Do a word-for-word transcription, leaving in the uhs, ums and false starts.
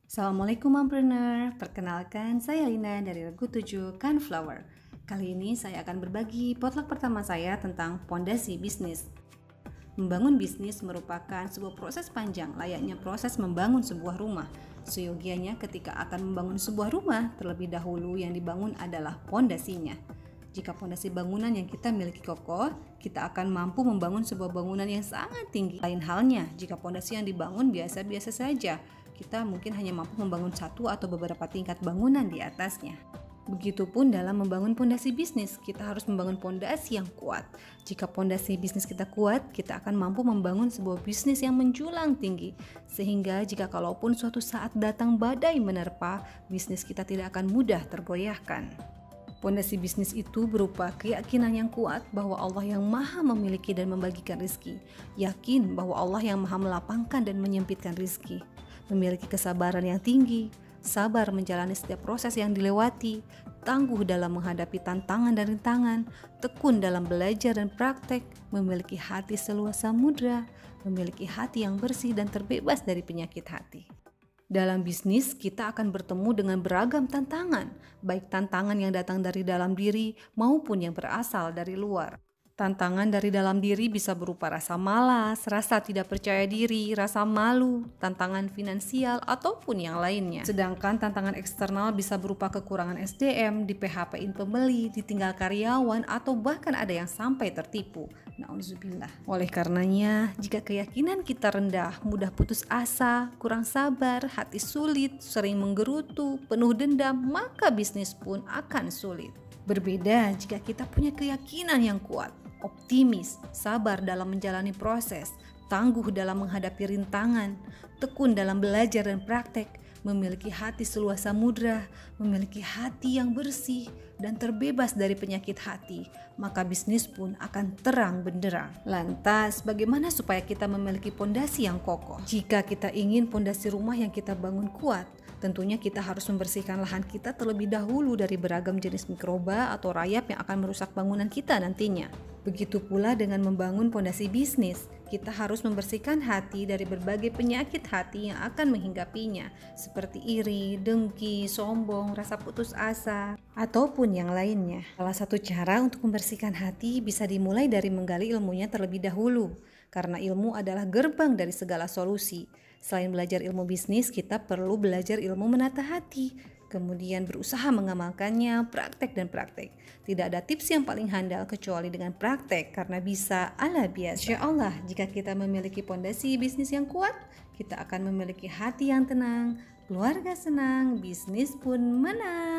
Assalamualaikum mompreneur, perkenalkan saya Lina dari Regu tujuh Canflower. Kali ini saya akan berbagi potluck pertama saya tentang pondasi bisnis. Membangun bisnis merupakan sebuah proses panjang, layaknya proses membangun sebuah rumah. Seyogianya ketika akan membangun sebuah rumah, terlebih dahulu yang dibangun adalah pondasinya. Jika pondasi bangunan yang kita miliki kokoh, kita akan mampu membangun sebuah bangunan yang sangat tinggi. Lain halnya, jika pondasi yang dibangun biasa-biasa saja, kita mungkin hanya mampu membangun satu atau beberapa tingkat bangunan di atasnya. Begitupun dalam membangun pondasi bisnis, kita harus membangun pondasi yang kuat. Jika pondasi bisnis kita kuat, kita akan mampu membangun sebuah bisnis yang menjulang tinggi. Sehingga jika kalaupun suatu saat datang badai menerpa, bisnis kita tidak akan mudah tergoyahkan. Pondasi bisnis itu berupa keyakinan yang kuat bahwa Allah yang maha memiliki dan membagikan rizki. Yakin bahwa Allah yang maha melapangkan dan menyempitkan rizki. Memiliki kesabaran yang tinggi, sabar menjalani setiap proses yang dilewati, tangguh dalam menghadapi tantangan dan rintangan, tekun dalam belajar dan praktek, memiliki hati seluas samudra, memiliki hati yang bersih dan terbebas dari penyakit hati. Dalam bisnis, kita akan bertemu dengan beragam tantangan, baik tantangan yang datang dari dalam diri maupun yang berasal dari luar. Tantangan dari dalam diri bisa berupa rasa malas, rasa tidak percaya diri, rasa malu, tantangan finansial, ataupun yang lainnya. Sedangkan tantangan eksternal bisa berupa kekurangan S D M, di P H P-in pembeli, ditinggal karyawan, atau bahkan ada yang sampai tertipu. Nauzubillah. Oleh karenanya, jika keyakinan kita rendah, mudah putus asa, kurang sabar, hati sulit, sering menggerutu, penuh dendam, maka bisnis pun akan sulit. Berbeda jika kita punya keyakinan yang kuat, optimis, sabar dalam menjalani proses, tangguh dalam menghadapi rintangan, tekun dalam belajar dan praktek, memiliki hati seluas samudra, memiliki hati yang bersih dan terbebas dari penyakit hati, maka bisnis pun akan terang benderang. Lantas, bagaimana supaya kita memiliki pondasi yang kokoh? Jika kita ingin pondasi rumah yang kita bangun kuat, tentunya kita harus membersihkan lahan kita terlebih dahulu dari beragam jenis mikroba atau rayap yang akan merusak bangunan kita nantinya. Begitu pula dengan membangun pondasi bisnis, kita harus membersihkan hati dari berbagai penyakit hati yang akan menghinggapinya, seperti iri, dengki, sombong, rasa putus asa, ataupun yang lainnya. Salah satu cara untuk membersihkan hati bisa dimulai dari menggali ilmunya terlebih dahulu, karena ilmu adalah gerbang dari segala solusi. Selain belajar ilmu bisnis, kita perlu belajar ilmu menata hati, kemudian berusaha mengamalkannya, praktek dan praktek. Tidak ada tips yang paling handal kecuali dengan praktek, karena bisa ala biasa. Insya Allah, jika kita memiliki pondasi bisnis yang kuat, kita akan memiliki hati yang tenang, keluarga senang, bisnis pun menang.